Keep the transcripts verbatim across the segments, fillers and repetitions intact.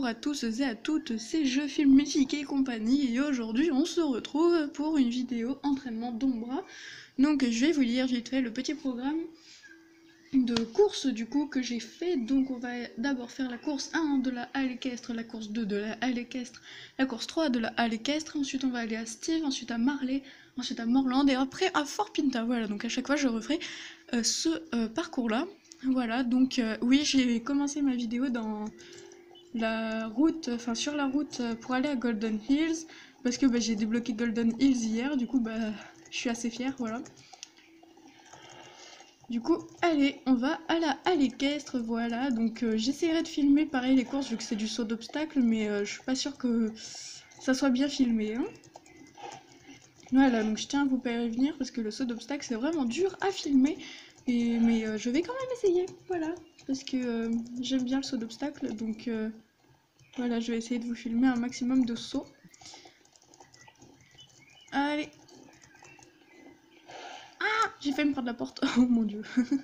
à tous et à toutes, c'est Je Filme Mythique et compagnie, et aujourd'hui on se retrouve pour une vidéo entraînement d'Ombra. Donc je vais vous lire vite fait le petit programme de course du coup que j'ai fait. Donc on va d'abord faire la course un de la halle équestre, la course deux de la halle équestre, la course trois de la halle équestre, ensuite on va aller à Steve, ensuite à Marley, ensuite à Morland et après à Fort Pinta. Voilà, donc à chaque fois je referai euh, ce euh, parcours là. Voilà, donc euh, oui, j'ai commencé ma vidéo dans la route, enfin sur la route pour aller à Golden Hills, parce que bah, j'ai débloqué Golden Hills hier, du coup bah je suis assez fière, voilà. Du coup, allez, on va à la halle équestre, voilà, donc euh, j'essaierai de filmer pareil les courses vu que c'est du saut d'obstacle, mais euh, je suis pas sûre que ça soit bien filmé, hein. Voilà, donc je tiens à vous prévenir parce que le saut d'obstacle c'est vraiment dur à filmer, et, mais euh, je vais quand même essayer, voilà, parce que euh, j'aime bien le saut d'obstacle, donc euh, voilà, je vais essayer de vous filmer un maximum de sauts. Allez. Ah, j'ai failli me prendre la porte, oh mon dieu.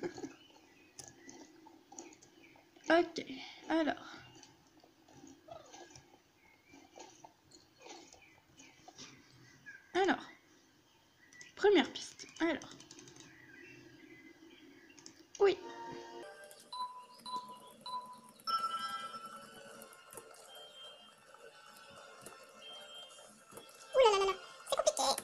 Ok, alors. Alors. Première piste, alors. Oui. Ouh là là là là, c'est compliqué.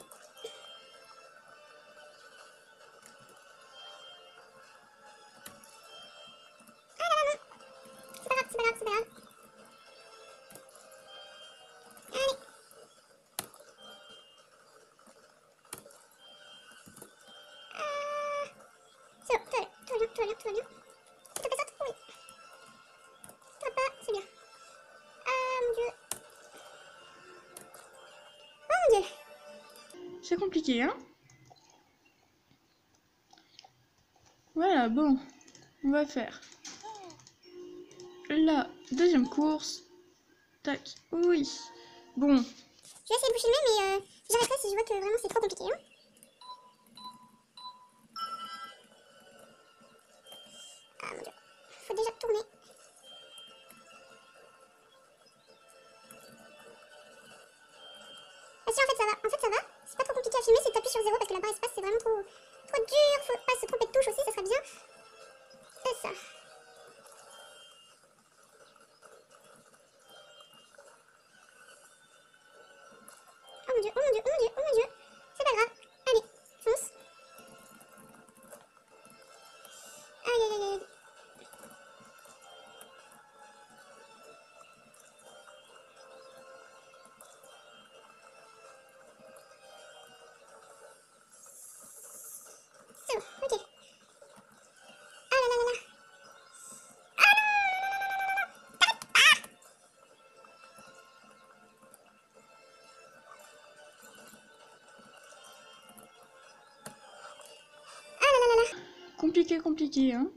Ah là là non. C'est pas grave, c'est pas grave, c'est pas grave. Allez. Ah. C'est bon, tout va bien, tout va bien, tout va bien, tout va bien. Si t'as pas ça, oui. T'as pas, c'est bien. Ah mon dieu. Oh mon dieu. C'est compliqué, hein. Voilà, bon. On va faire la deuxième course. Tac, oui. Bon. Je vais essayer de vous filmer, mais euh, j'arrêterai si je vois que vraiment c'est trop compliqué. Hein. Ah mon dieu. Faut déjà tourner. Ah si, en fait ça va. En fait ça va. C'est pas trop compliqué à filmer, c'est t'appuies sur zéro parce que la barre espace c'est vraiment trop, trop dur. Faut pas se tromper de touche aussi, ça serait bien. C'est ça. Oh mon dieu, oh mon dieu, oh mon dieu, oh mon dieu. C'est pas grave. Allez, fonce. Aïe aïe aïe aïe. C'est bon, ok. Ah là là là là. Ah non, non, non, non, non, non, non. T'arrêtes. Ah. Ah là là là là. Compliqué, compliqué, hein.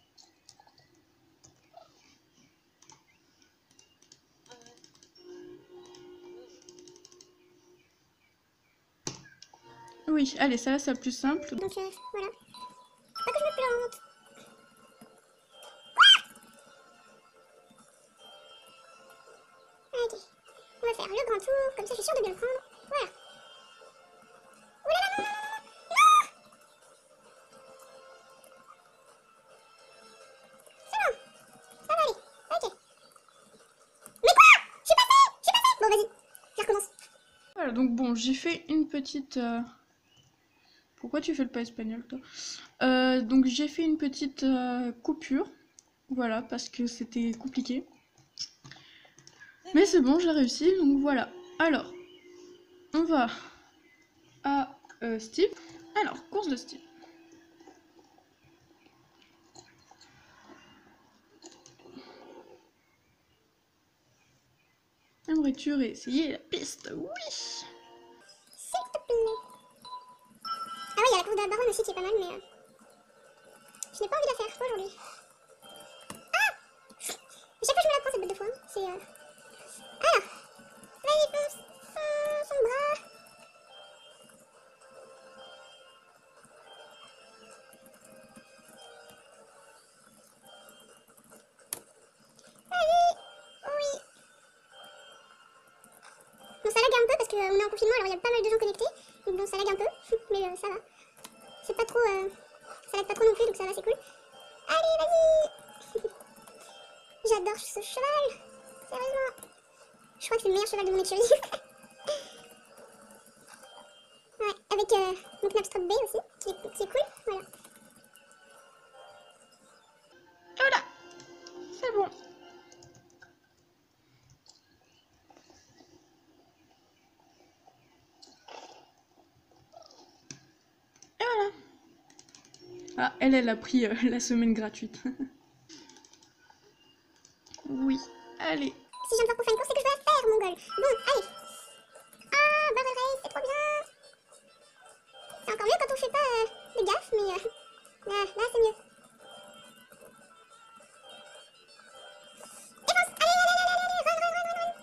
Oui, allez, ça c'est la plus simple. Donc euh, voilà. Pas que je me plante. Ok. On va faire le grand tour, comme ça je suis sûre de bien le prendre. Voilà. Ouh là là, non, non, non, non, non. C'est bon. Ça va aller. Ok. Mais quoi? Je suis passée. Je suis passée. Bon vas-y. Je recommence. Voilà, donc bon, j'ai fait une petite... Euh... Pourquoi tu fais le pas espagnol, toi? euh, Donc j'ai fait une petite euh, coupure. Voilà, parce que c'était compliqué. Mais c'est bon, j'ai réussi, donc voilà. Alors, on va à euh, Steve. Alors, course de Steve. Aimerais-tu réessayer la piste? Oui. S'il te plaît. Ah oui, il y a la course de la baronne aussi qui est pas mal, mais... Euh, je n'ai pas envie de la faire aujourd'hui. Ah. À chaque fois je me la prends cette bête de foin. C'est... Euh... Alors. Vas-y, fonce. Fonce, son bras. Vas-y. Oui. qu'on est en confinement, alors il y a pas mal de gens connectés. Donc bon, ça lag un peu, mais euh, ça va. C'est pas trop... Euh, ça lag pas trop non plus, donc ça va, c'est cool. Allez, vas-y. J'adore ce cheval. Sérieusement. Je crois que c'est le meilleur cheval de mon écurie. Ouais, avec euh, mon Knapstrop B aussi, qui est, qui est cool, voilà. Voilà, c'est bon. Et voilà. Ah, elle, elle a pris euh, la semaine gratuite. Oui, allez. Si je viens de voir pour faire une course, c'est que je dois la faire, mon goal. Bon, allez. Ah, Barrel Race, c'est trop bien. C'est encore mieux quand on fait pas euh, de gaffe, mais euh, là, là c'est mieux. Défonce. Allez, allez, allez, allez, allez, run, run, run, run,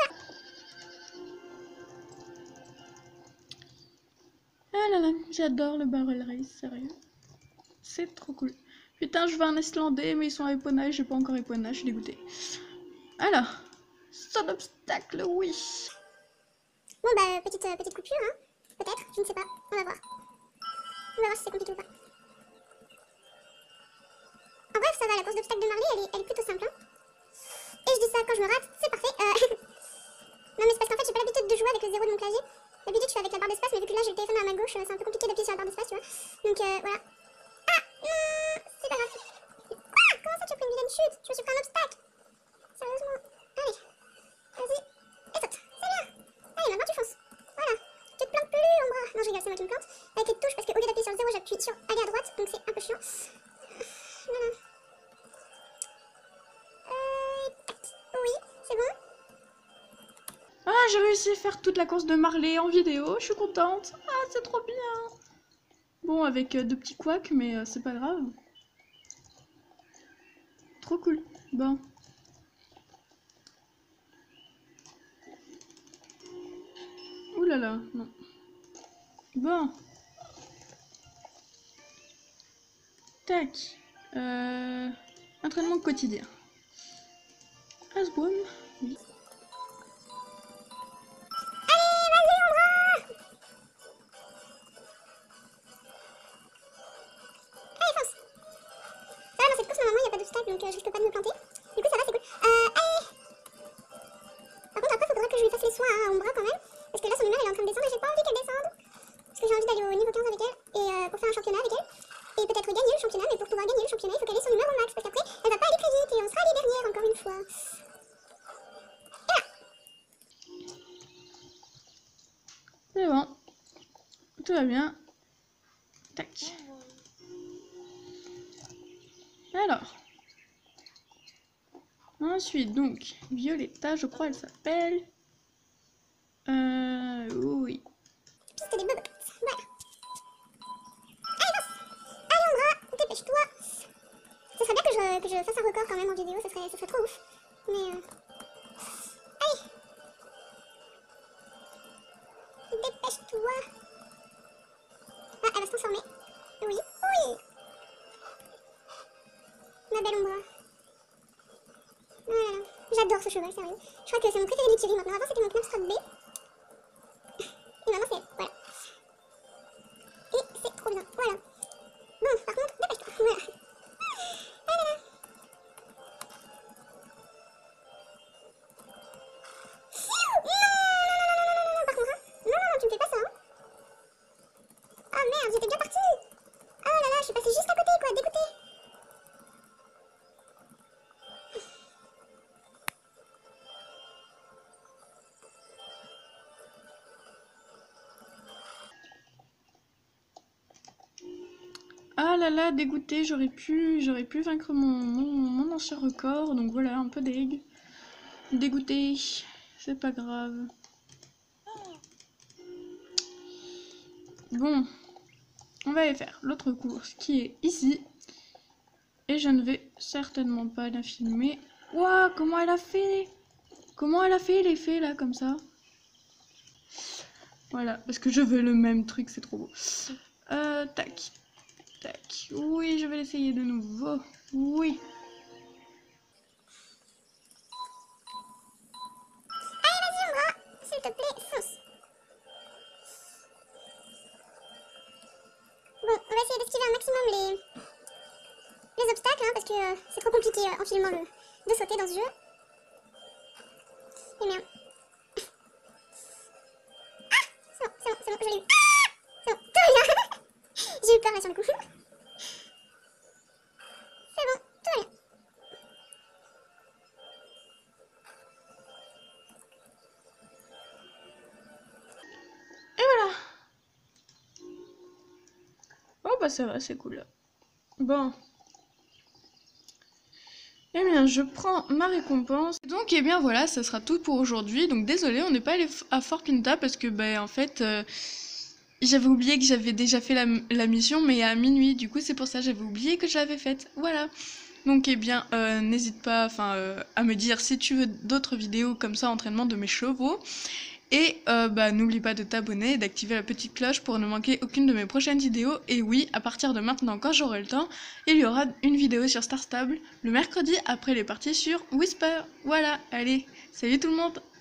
run. Ah là là, j'adore le barrel race, sérieux. C'est trop cool. Putain, je veux un Islandais, mais ils sont à éponnage, j'ai pas encore éponnage, je suis dégoûtée. Alors, saut d'obstacle, oui. Bon bah, petite, euh, petite coupure, hein. Peut-être, je ne sais pas, on va voir. On va voir si c'est compliqué ou pas. En bref, ça va, la course d'obstacle de Marley, elle est, elle est plutôt simple, hein. Et je dis ça quand je me rate, c'est parfait. Euh... non mais c'est parce qu'en fait, j'ai pas l'habitude de jouer avec le zéro de mon clavier. D'habitude, je suis avec la barre d'espace, mais vu que là, j'ai le téléphone à ma gauche, c'est un peu compliqué d'appuyer sur la barre d'espace, tu vois. Donc euh, voilà. Ah non, c'est pas grave. Ah, comment ça, tu as pris une vilaine chute? Je me suis pris un obstacle. Sérieusement. Allez, vas-y. Et saute. C'est bien. Allez, maintenant tu fonces. Voilà. Tu te plantes plus, Ombra. Non, je rigole, c'est moi qui me plante. Avec les touches, parce qu'au lieu d'appuyer sur le zéro, j'appuie sur aller à droite, donc c'est un peu chiant. Voilà. Euh, tac. Oui, c'est bon. Ah, j'ai réussi à faire toute la course de Marley en vidéo, je suis contente. Ah, c'est trop bien. Bon, avec euh, deux petits couacs, mais euh, c'est pas grave. Trop cool. Bon. Ouh là là, non. Bon. Tac. Euh... Entraînement quotidien. Asboum. Oui. Donc euh, je risque pas de me planter. Du coup ça va, c'est cool. Euh, allez. Par contre après faudra que je lui fasse les soins à Ombra quand même. Parce que là son humeur elle est en train de descendre et j'ai pas envie qu'elle descende. Parce que j'ai envie d'aller au niveau quinze avec elle. Et euh, pour faire un championnat avec elle. Et peut-être gagner le championnat. Mais pour pouvoir gagner le championnat il faut qu'elle ait son humeur au max. Parce qu'après elle va pas aller très vite et on sera les dernières encore une fois. Et là. C'est bon. Tout va bien. Tac. Alors. Ensuite, donc, Violetta, je crois elle s'appelle. Euh. Oui. Piste des bobots. Voilà. Allez, avance. Allez, Ombra, dépêche-toi. Ce serait bien que je, que je fasse un record quand même en vidéo, ce serait, ce serait trop ouf. Mais euh... allez. Dépêche-toi. Ah, elle va se transformer. Oui, oui. Ma belle Ombra. Voilà. J'adore ce cheval, sérieux. Je crois que c'est mon préféré de Thierry maintenant. Avant c'était mon Knapstrop B. Et maintenant c'est... Voilà. Et c'est trop bien. Voilà. Bon, par contre, dépêche-toi. Voilà. Ah là là. Non, non, non, non, non, non, non, par contre, hein. Non, non, non, tu me fais pas ça, hein. Ah merde, j'étais bien partie. Oh là là, je suis passée juste à côté, quoi, dégoûtée. Ah là là, dégoûté, j'aurais pu, j'aurais pu vaincre mon, mon, mon ancien record, donc voilà, un peu dég. Dégoûté, c'est pas grave. Bon, on va aller faire l'autre course qui est ici. Et je ne vais certainement pas la filmer. Waouh, comment elle a fait? Comment elle a fait l'effet là, comme ça? Voilà, parce que je veux le même truc, c'est trop beau. Euh, tac. Tac. Oui, je vais l'essayer de nouveau. Oui. Allez, vas-y, Ombra. S'il te plaît, fonce. parce que euh, c'est trop compliqué euh, en filmant le... de sauter dans ce jeu. Et merde. Ah, c'est bon, c'est bon, c'est bon, je l'ai eu. Ah, c'est bon, tout va bien. J'ai eu peur là sur le coup. C'est bon, tout va bien. Et voilà. Oh bah ça va, c'est cool. Bon. Eh bien, je prends ma récompense. Donc, eh bien voilà, ça sera tout pour aujourd'hui. Donc, désolé, on n'est pas allé à Fort Pinta parce que, ben, en fait, euh, j'avais oublié que j'avais déjà fait la, la mission, mais à minuit. Du coup, c'est pour ça que j'avais oublié que je l'avais faite. Voilà. Donc, eh bien, euh, n'hésite pas, enfin, euh, à me dire si tu veux d'autres vidéos comme ça, entraînement de mes chevaux. Et euh, bah, n'oublie pas de t'abonner et d'activer la petite cloche pour ne manquer aucune de mes prochaines vidéos. Et oui, à partir de maintenant, quand j'aurai le temps, il y aura une vidéo sur Star Stable le mercredi après les parties sur Whisper. Voilà, allez, salut tout le monde!